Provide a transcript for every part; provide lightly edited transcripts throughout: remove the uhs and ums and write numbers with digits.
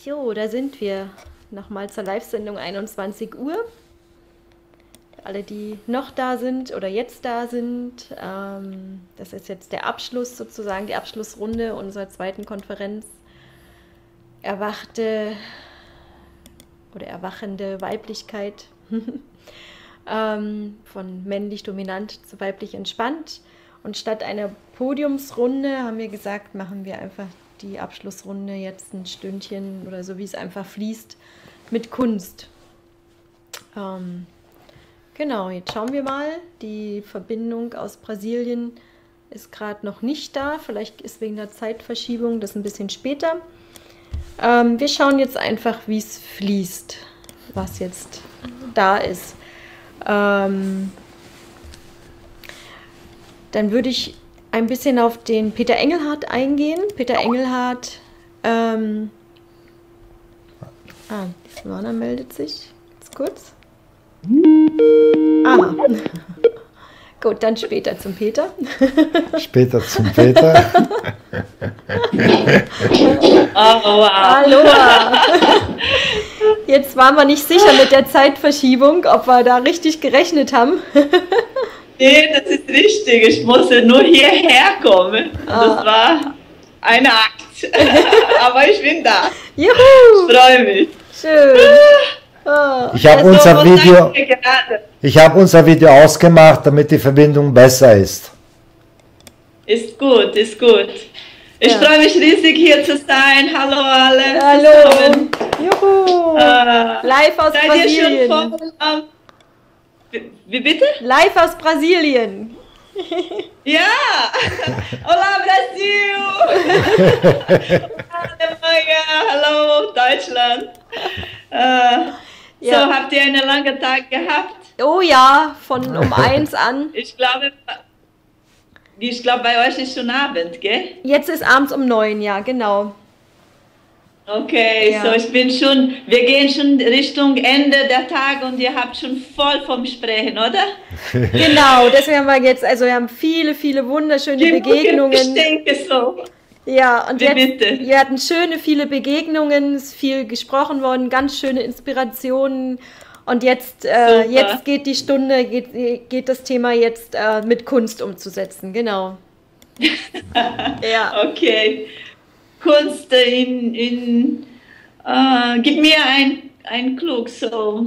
Jo, da sind wir. Nochmal zur Live-Sendung 21 Uhr. Alle, die noch da sind oder jetzt da sind, das ist jetzt der Abschluss sozusagen, die Abschlussrunde unserer zweiten Konferenz. Erwachte oder erwachende Weiblichkeit. Von männlich dominant zu weiblich entspannt. Und statt einer Podiumsrunde haben wir gesagt, machen wir einfach die Abschlussrunde jetzt ein Stündchen oder so, wie es einfach fließt, mit Kunst. Genau, jetzt schauen wir mal. Die Verbindung aus Brasilien ist gerade noch nicht da. Vielleicht ist wegen der Zeitverschiebung das ein bisschen später. Wir schauen jetzt einfach, wie es fließt, was jetzt da ist. Dann würde ich ein bisschen auf den Peter Engelhardt eingehen. Peter Engelhardt, Silvana meldet sich. Jetzt kurz. Aha. Gut, dann später zum Peter. Später zum Peter. Oh, wow. Hallo. Jetzt waren wir nicht sicher mit der Zeitverschiebung, ob wir da richtig gerechnet haben. Nee, das ist richtig. Ich musste nur hierher kommen. Das war ein Akt. Aber ich bin da. Juhu! Ich freue mich. Schön. Ich habe unser Video ausgemacht, damit die Verbindung besser ist. Ist gut, ist gut. Ich freue mich riesig, hier zu sein. Hallo alle. Hallo. Juhu. Live aus Seid Brasilien. ihr schon voll, wie bitte? Live aus Brasilien. Ja! Olá, Brasil! Alemanha! Hallo, Deutschland! So, habt ihr einen langen Tag gehabt? Oh ja, von um 1 an. Ich glaube, bei euch ist schon Abend, gell? Jetzt ist abends um 9, ja, genau. Okay, Ja. so wir gehen schon Richtung Ende der Tage und ihr habt schon voll vom Sprechen, oder? Genau, deswegen haben wir jetzt, also wir haben viele, viele wunderschöne Begegnungen. Ich denke so. Ja, und Bitte. wir hatten viele Begegnungen, es ist viel gesprochen worden, ganz schöne Inspirationen. Und jetzt geht die Stunde, geht das Thema jetzt mit Kunst umzusetzen, genau. Ja. Okay. Kunst gib mir ein Klug, so.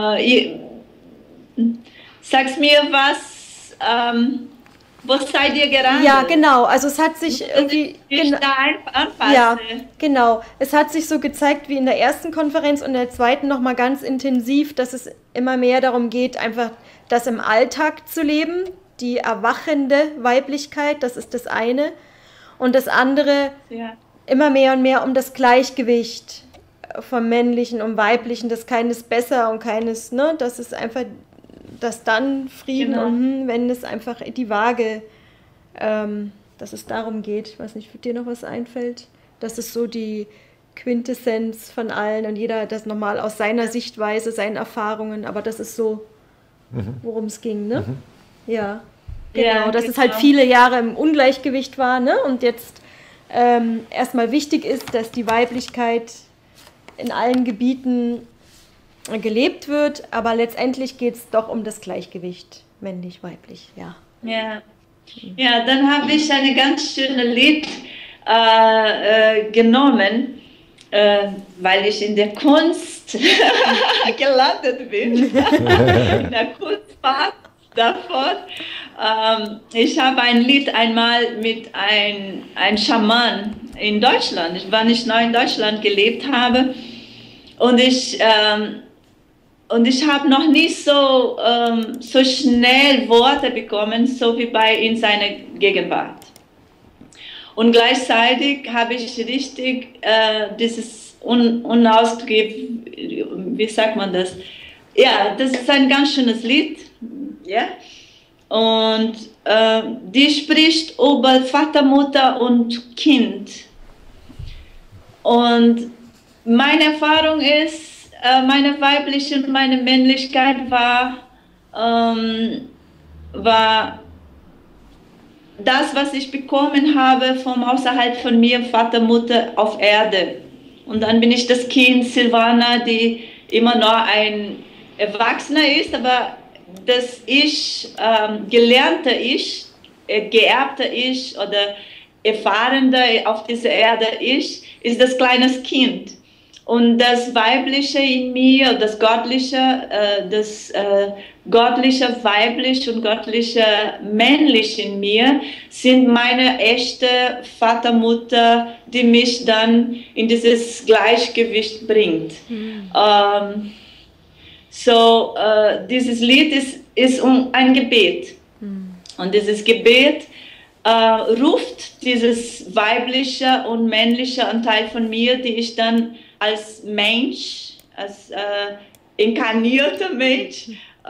Sag's mir was, wo seid ihr gerade? Ja, genau, also es hat sich irgendwie... anpassen. Ja, genau. Es hat sich so gezeigt wie in der ersten Konferenz und der zweiten nochmal ganz intensiv, dass es immer mehr darum geht, einfach das im Alltag zu leben, die erwachende Weiblichkeit, das ist das eine. Und das andere, immer mehr und mehr um das Gleichgewicht vom Männlichen und Weiblichen, dass keines besser und keines, ne, das ist einfach, dass dann Frieden und wenn es einfach die Waage, dass es darum geht, ich weiß nicht, ob dir noch was einfällt, das ist so die Quintessenz von allen und jeder das nochmal aus seiner Sichtweise, seinen Erfahrungen, aber das ist so, worum es ging, ne? Ja, genau, dass es halt viele Jahre im Ungleichgewicht war, ne? Und jetzt erstmal wichtig ist, dass die Weiblichkeit in allen Gebieten gelebt wird, aber letztendlich geht es doch um das Gleichgewicht, männlich-weiblich, ja. Ja, dann habe ich eine ganz schöne Lied genommen, weil ich in der Kunst gelandet bin, in der Kunstfahrt davon. Ich habe ein Lied einmal mit einem Schaman in Deutschland, wann ich neu in Deutschland gelebt habe, und ich habe noch nie so schnell Worte bekommen, so wie in seiner Gegenwart. Und gleichzeitig habe ich richtig dieses unausgegeben, wie sagt man das? Ja, das ist ein ganz schönes Lied. Ja? Und die spricht über Vater, Mutter und Kind. Und meine Erfahrung ist, meine weibliche und meine Männlichkeit war das, was ich bekommen habe vom außerhalb von mir, Vater, Mutter auf Erde. Und dann bin ich das Kind Silvana, die immer noch ein Erwachsener ist, aber das Ich, gelernte Ich, geerbte Ich oder erfahrene auf dieser Erde Ich, ist das kleine Kind. Und das Weibliche in mir, das Göttliche Weiblich und Göttliche Männlich in mir, sind meine echte Vater, Mutter, die mich dann in dieses Gleichgewicht bringt. Dieses Lied ist ein Gebet. Und dieses Gebet ruft dieses weibliche und männliche Anteil von mir, die ich dann als Mensch, als inkarnierter Mensch,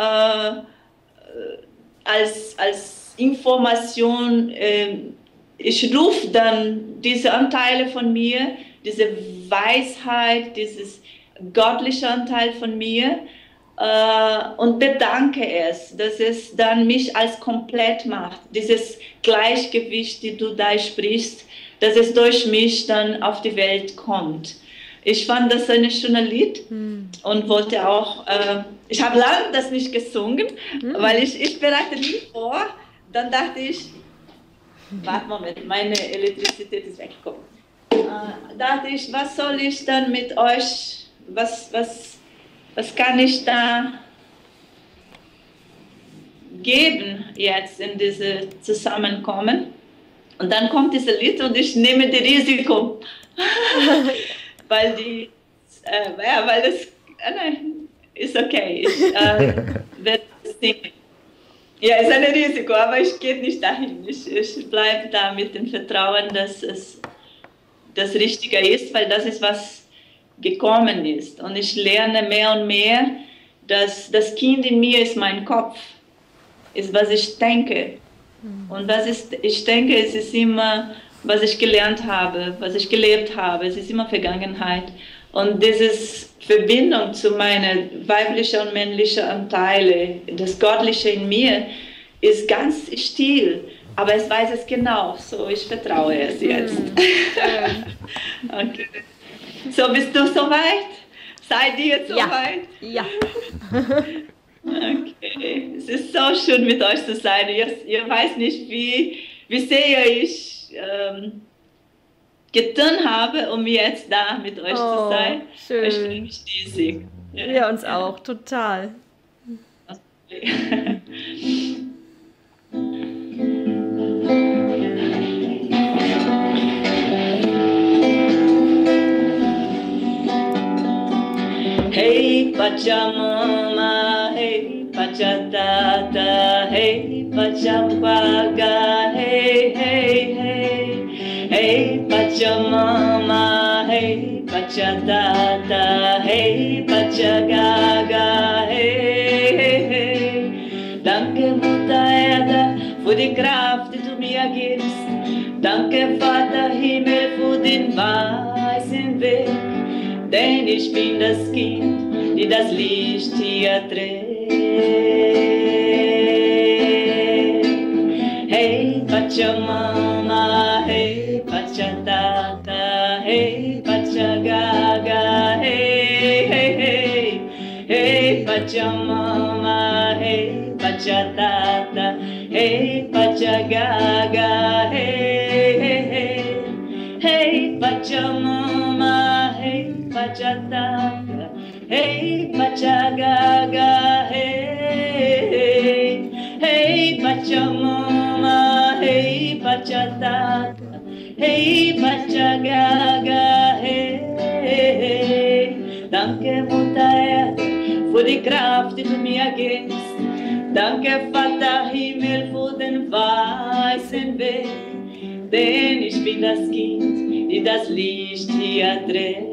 als Information, ich rufe dann diese Anteile von mir, diese Weisheit, dieses göttliche Anteil von mir und bedanke es, dass es dann mich als komplett macht, dieses Gleichgewicht, die du da sprichst, dass es durch mich dann auf die Welt kommt. Ich fand das ein schönes Lied und wollte auch, ich habe lange das nicht gesungen, weil ich bereite nie vor, dann dachte ich, warte Moment, meine Elektrizität ist weggekommen. Dachte ich, was soll ich dann mit euch, was kann ich da geben jetzt in diese Zusammenkommen? Und dann kommt dieses Lied und ich nehme das Risiko. Weil nein, ist okay, ich werde singen. Ja, ist ein Risiko, aber ich gehe nicht dahin. Ich bleibe da mit dem Vertrauen, dass es das Richtige ist, weil das ist, was gekommen ist. Und ich lerne mehr und mehr, dass das Kind in mir ist mein Kopf, ist, was ich denke. Und ich denke, es ist immer, was ich gelernt habe, was ich gelebt habe, es ist immer Vergangenheit. Und diese Verbindung zu meinen weiblichen und männlichen Anteilen, das Göttliche in mir, ist ganz still, aber es weiß es genau, so ich vertraue es jetzt. Okay. So, bist du soweit? Seid ihr soweit? Ja. Okay, es ist so schön mit euch zu sein. Ihr weiß nicht, wie sehr ich getan habe, um jetzt da mit euch zu sein. Schön. Ich fühle mich riesig. Ja. Wir uns auch, total. Hey Pachamama, hey Pachatata, hey Pachampaga, hey, hey, hey. Hey Pachamama, hey Pachatata, hey Pachagaga, hey, hey, hey. Danke Mutter Erde für die Kraft, die du mir gibst. Danke Vater Himmel für den weißen Weg. Denn ich bin das Kind, die das Licht hier trägt. Hey Pachamama, hey Pachatata, hey Pachagaga, hey, hey, hey. Hey Pachamama, hey Pachatata, hey Pachagaga, hey, hey, hey. Hey Pachamama, hey Pachataka, hey Pachagaga, hey, hey Pachamama, hey Pachataka, hey Pachagaga, hey. Danke Mutter Erde für die Kraft, die du mir gibst. Danke Vater Himmel für den weißen Weg. Denn ich bin das Kind, die das Licht hier trägt.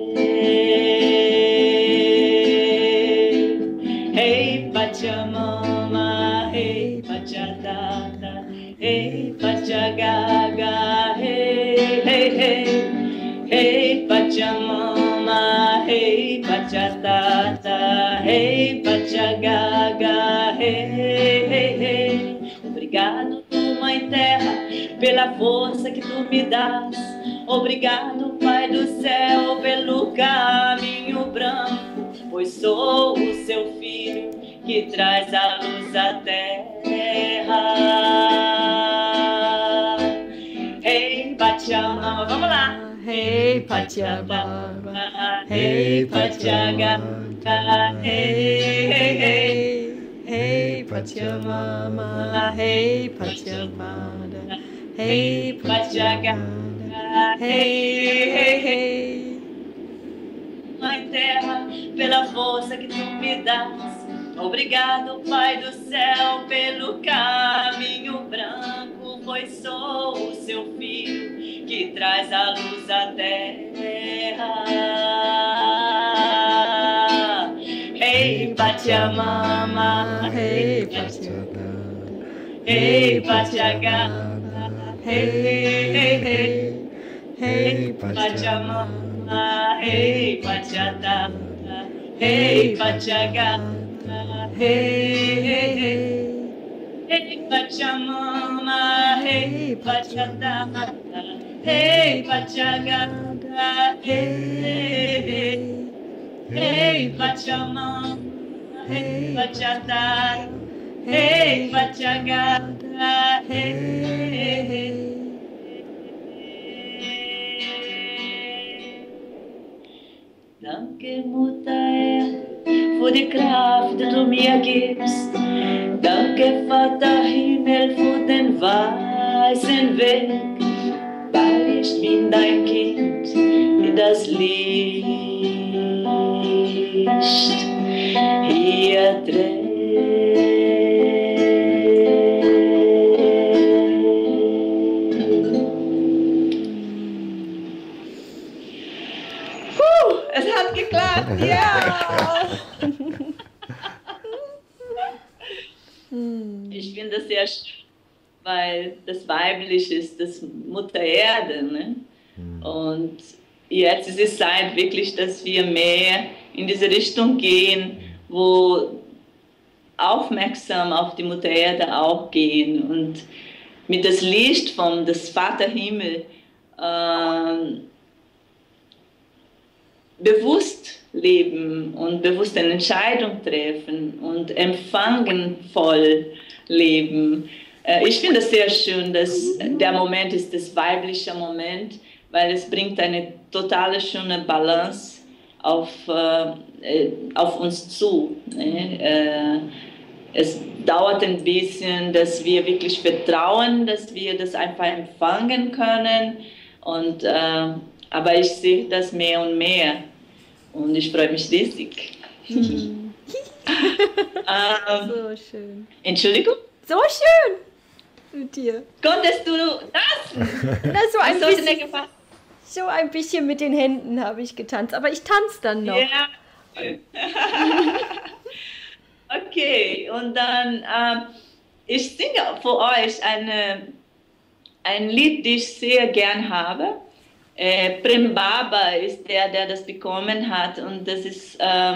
Hey Pachamama, hey Pachatata, hey Pachagaga, hey, hey, hey. Hey Pachamama, hey Pachatata, hey Pachagaga, hey, hey, hey. Obrigado, Mãe Terra, pela força que tu me dás. Obrigado, Pai do céu, pelo caminho branco, pois sou o seu filho que traz a luz à terra. Hey Pachamama, vamos lá! Hey Pachamama, hey Pachamama, hey, hey, hey. Hey Pachamama, hey Pachamama, hey Pachamama, hey, hey, hey. Mãe Terra, pela força que tu me dás, obrigado Pai do céu pelo caminho branco, pois sou o seu filho que traz a luz à terra. Hey Pachamama, hey Pachamama, hey Pachamama, hey, hey, hey. Hey Pachamama, hey Pachatama, hey Pachagama, hey, hey, hey. Hey Pachamama, hey Pachatama, hey Pachagama, hey, hey. Hey Pachamama, hey Pachatama, hey Pachagama, hey, hey. Danke, Mutter Erde, für die Kraft, die du mir gibst. Danke, Vater Himmel, für den weißen Weg, weil ich bin dein Kind, in das Licht hier trägt. Es hat geklappt, ja! Ich finde das sehr schön, weil das Weibliche ist das Mutter Erde. Ne? Und jetzt ist es Zeit wirklich, dass wir mehr in diese Richtung gehen, wo aufmerksam auf die Mutter Erde auch gehen und mit das Licht vom des Vater Himmel bewusst leben und bewusst eine Entscheidung treffen und empfangenvoll leben. Ich finde es sehr schön, dass der Moment ist das weibliche Moment, weil es bringt eine totale schöne Balance auf uns zu. Es dauert ein bisschen, dass wir wirklich vertrauen, dass wir das einfach empfangen können. Und, aber ich sehe das mehr und mehr. Und ich freue mich riesig. So schön. Entschuldigung? So schön mit dir. Konntest du das? Na, so ein bisschen mit den Händen habe ich getanzt, aber ich tanze dann noch. Ja. Okay, und dann, ich singe für euch ein Lied, das ich sehr gern habe. Prem Baba ist der das bekommen hat, und das ist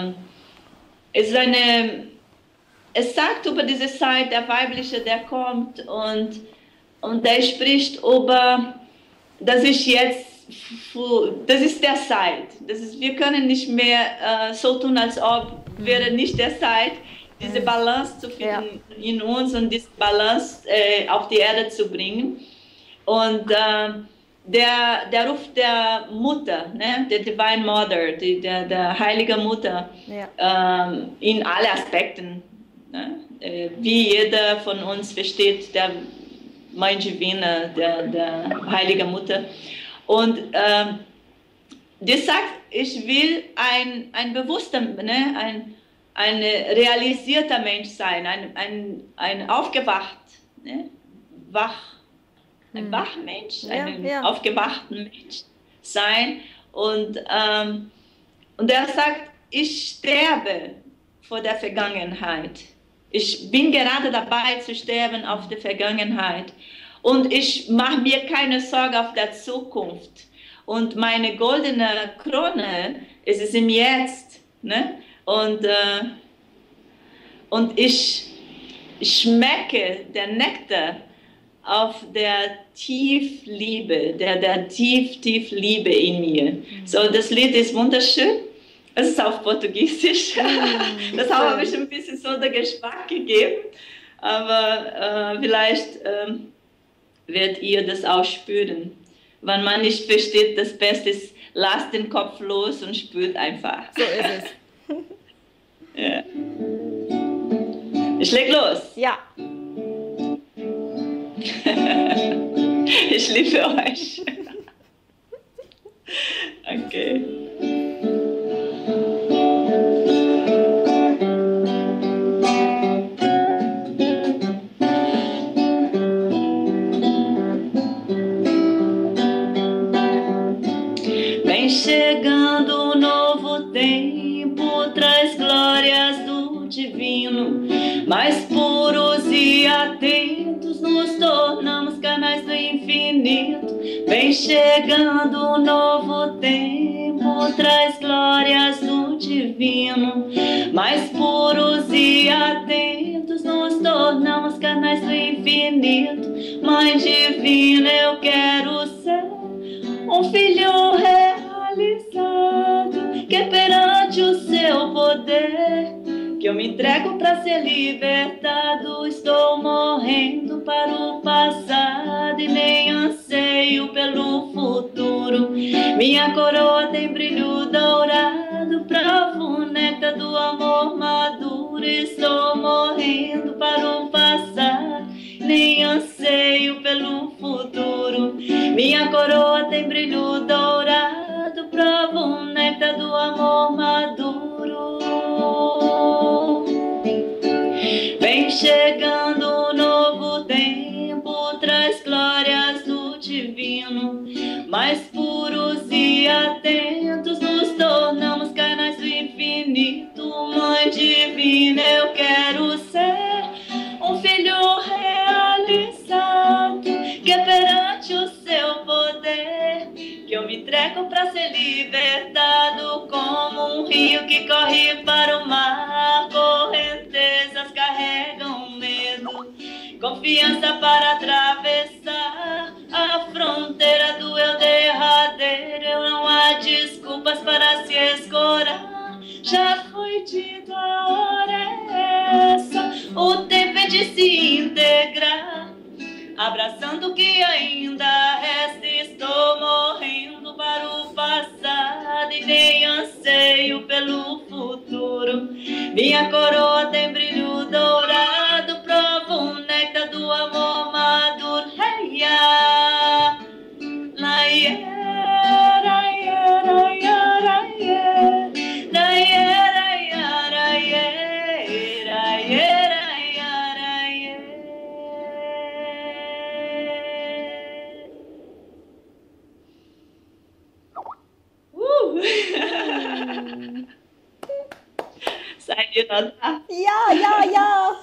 es sagt über diese Zeit, der Weibliche, der kommt und der spricht über, das ist jetzt, das ist der Zeit, wir können nicht mehr so tun, als ob wäre nicht der Zeit, diese Balance zu finden in uns und diese Balance auf die Erde zu bringen. Und der Ruf der Mutter, ne, der Divine Mother, der heilige Mutter, in alle Aspekten, ne, wie jeder von uns versteht, der Mãe Divina, der heilige Mutter. Und die sagt, ich will ein bewusster, ne, ein realisierter Mensch sein, ein aufgewacht, ne, ein Wachmensch, ein aufgewachter Mensch sein. Und er sagt, ich sterbe vor der Vergangenheit. Ich bin gerade dabei zu sterben auf der Vergangenheit. Und ich mache mir keine Sorge auf der Zukunft. Und meine goldene Krone ist es im Jetzt. Ne? Und ich schmecke den Nektar auf der Tiefliebe, der Tiefliebe in mir. So, das Lied ist wunderschön. Es ist auf Portugiesisch. Das habe ich ein bisschen so den Geschmack gegeben. Aber vielleicht werdet ihr das auch spüren. Wenn man nicht versteht, das Beste ist, lasst den Kopf los und spürt einfach. So ist es. Ja. Ich leg los. Ja. Ich liebe euch. Okay. Vem chegando um novo tempo, traz glórias do divino, mais puros e atentos, nos tornamos canais do infinito. Vem chegando um novo tempo, traz glórias do divino, mais puros e atentos, nos tornamos canais do infinito. Mãe divina, eu quero ser um filho realizado, que perante o seu poder, que eu me entrego para ser libertado. Estou morrendo para o passado e nem anseio pelo futuro. Minha coroa tem brilho dourado, provo o néctar do amor maduro. Estou morrendo para o passado, nem anseio pelo futuro. Minha coroa tem brilho dourado, provo o néctar do amor maduro. Vem chegando um novo tempo, traz glórias do divino, mais puros e atentos, nos tornamos canais do infinito. Mãe divina, eu quero ser um filho realizado, que perante o seu poder, que eu me entrego para ser libertado, como um rio que corre para o mar. Correntezas carregam medo, confiança para atravessar a fronteira do eu derradeiro. Não há desculpas para se escorar, já foi dito, a hora é essa, o tempo é de se integrar, abraçando o que ainda resta. Estou morrendo para o passado e nem anseio pelo futuro. Minha coroa tem brilho dourado, provo o néctar do amor maduro. Hey, yeah. La, yeah. Seid ihr noch da? Ja.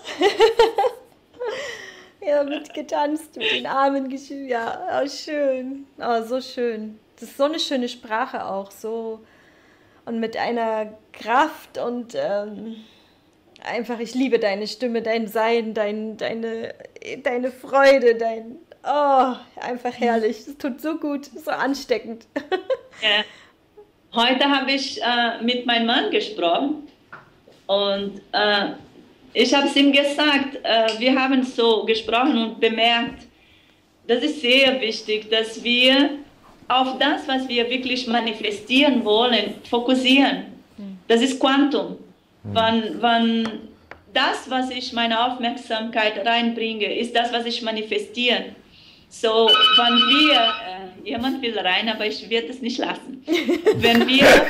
Ja, mitgetanzt, mit den Armen geschüttelt. Ja, oh, schön. Oh, so schön. Das ist so eine schöne Sprache auch. So. Und mit einer Kraft und einfach, ich liebe deine Stimme, dein Sein, deine Freude, oh, einfach herrlich. Es tut so gut, so ansteckend. Ja. Heute habe ich mit meinem Mann gesprochen und ich habe es ihm gesagt, wir haben so gesprochen und bemerkt, das ist sehr wichtig, dass wir auf das, was wir wirklich manifestieren wollen, fokussieren. Das ist Quantum. Wann das, was ich meine Aufmerksamkeit reinbringe, ist das, was ich manifestiere. So, wenn wir, jemand will rein, aber ich werde es nicht lassen. Wenn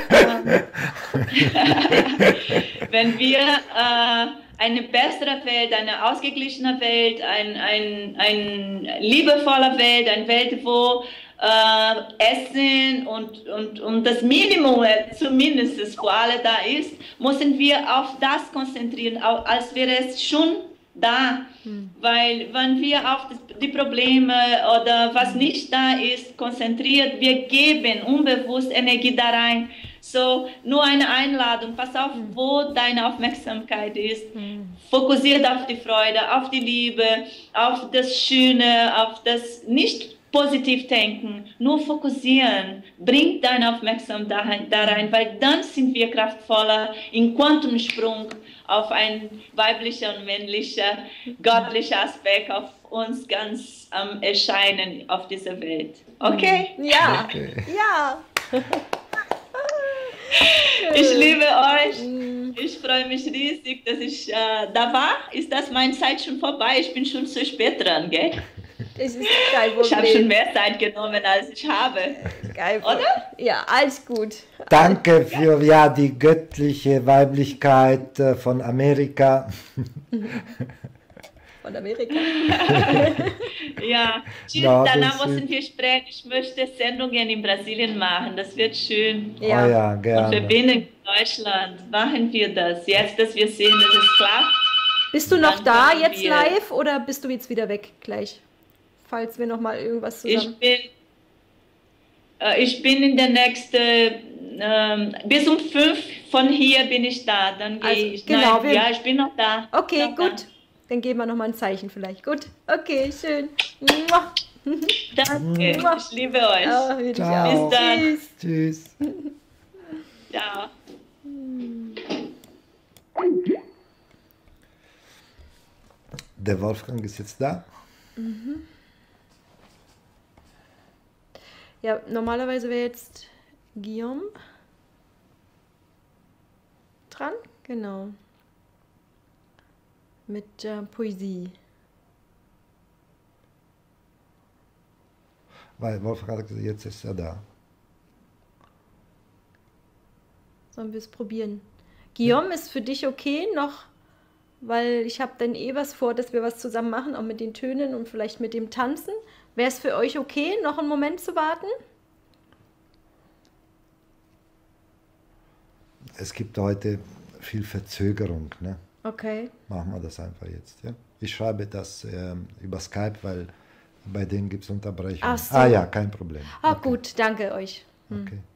wir eine bessere Welt, eine ausgeglichene Welt, ein liebevoller Welt, eine Welt, wo Essen und das Minimum zumindest für alle da ist, müssen wir auf das konzentrieren, als wäre es schon da. Weil wenn wir auf die Probleme oder was nicht da ist konzentriert, wir geben unbewusst Energie da rein. So, nur eine Einladung, pass auf, wo deine Aufmerksamkeit ist. Fokussiert auf die Freude, auf die Liebe, auf das Schöne, auf das nicht positiv denken, nur fokussieren. Bring deine Aufmerksamkeit da rein, weil dann sind wir kraftvoller im Quantumsprung auf ein weiblicher und männlicher, göttlicher Aspekt auf uns ganz am Erscheinen auf dieser Welt. Okay? Ja, Okay. ja. Ich liebe euch. Ich freue mich riesig, dass ich da war. Ist das meine Zeit schon vorbei? Ich bin schon zu spät dran, gell? Es ist kein Ich habe schon Problem. mehr Zeit genommen, als ich habe. Kein Problem. Oder? Ja, alles gut. Danke für ja, die göttliche Weiblichkeit von Amerika. Von Amerika. Ja, Na, danach das müssen wir sprechen. Ich möchte Sendungen in Brasilien machen. Das wird schön. Ja. Oh ja, Und gerne. verbinden in Deutschland. Machen wir das. Jetzt, dass wir sehen, dass es klappt. Bist du noch Dann da können jetzt wir- live oder bist du jetzt wieder weg gleich? Falls wir noch mal irgendwas zusammen... Ich bin in der nächsten, bis um 5 von hier bin ich da. Dann gehe Also, ich. genau, Nein, wir- ja, ich bin noch da. Okay, Noch da. gut. Dann geben wir noch mal ein Zeichen vielleicht. Gut. Okay, schön. Mua. Danke. Mua. Ich liebe euch. Ja, will ich Ciao. auch. Bis dann. Tschüss. Tschüss. Ciao. Der Wolfgang ist jetzt da. Ja, normalerweise wäre jetzt Guillaume dran. Genau. Mit Poesie. Weil Wolfgang hat gesagt, jetzt ist er da. Sollen wir es probieren? Guillaume, ist für dich okay noch? Weil ich habe dann eh was vor, dass wir was zusammen machen, auch mit den Tönen und vielleicht mit dem Tanzen. Wäre es für euch okay, noch einen Moment zu warten? Es gibt heute viel Verzögerung. Ne? Okay. Machen wir das einfach jetzt. Ja? Ich schreibe das über Skype, weil bei denen gibt es Unterbrechungen. Ach so. Ah ja, kein Problem. Ah, Okay. gut, danke euch. Okay.